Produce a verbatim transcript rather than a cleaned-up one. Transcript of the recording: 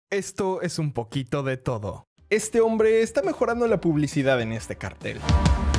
Esto es un poquito de todo. Este hombre está mejorando la publicidad en este cartel.